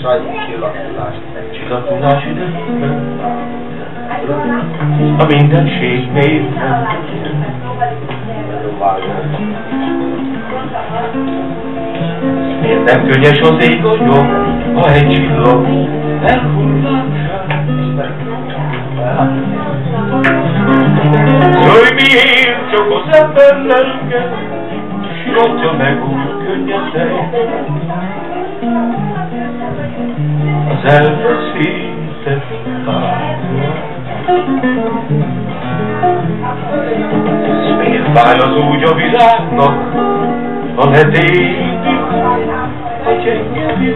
Csillagulás idejében, a mindenség mélyben. Miért nem könnyes az ég a nyom, ha egy csillag elhullását? Jaj, miért csak az ember lelke siratja meg úgy könnyedén az elveszített tárgyat? Miért fáj az úgy a világnak, ha letédik a gyenge?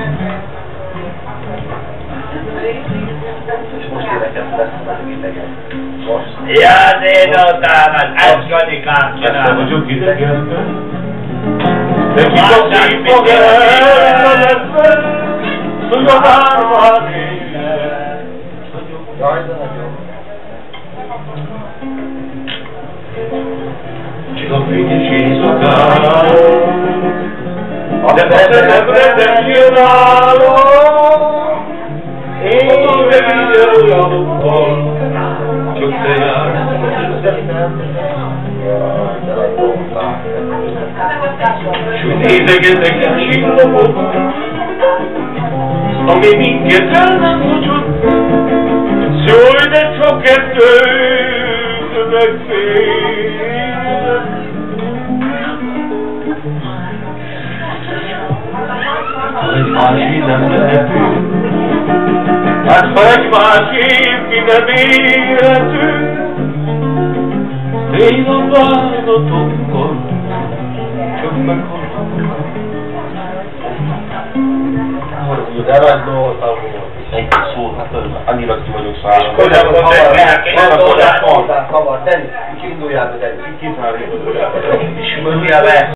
Ja, dédotám, Eszkanikám csinál. Ezt vagyok idegenben, de ki a szív fog elfeledve, hogy a várván élet. Jaj, de nagyon. Csillagfényes éjszakán, de beszedemre nem jön állom, oda megígyel jalokkal, csak te jársz. S úgy nézegetek a csillagok, ami minket el nem hagyott, szólj, de csak kettőnek félek. Ha egy másik nem lehetünk, hát ha egy másik mi nem élhetünk, én a váltatokkal csak meghalok. De nagy dolgoztam volt. Egy szó, hát annyira ki vagyok szállva. Kavar, Denis, induljál be, Denis. Induljál be.